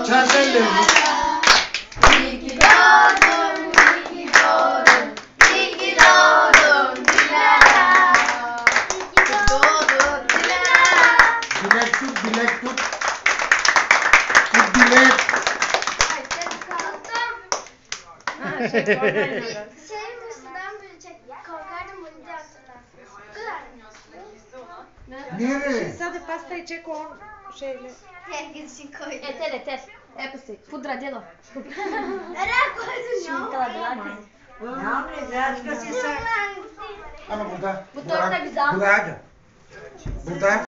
Kendi ellerini. İyi ki doğdun, iyi ki doğdun, iyi ki doğdun Dilara. İyi ki doğdun Dilara. Dilek tut, dilek tut. Tut dilek. Şey kursundan böyle korkardım bunu diye hatırlarsınız. Bu kadar mı? Nereye? Sada pastayı çek on şeyle. Herkes için koydum. Yeter. Hepsi. Pudra delo. Nereye koydun ya? Ne yapayım? Birazcık ısırsak. Ama burada. Bu torta güzel. Burada. Burada.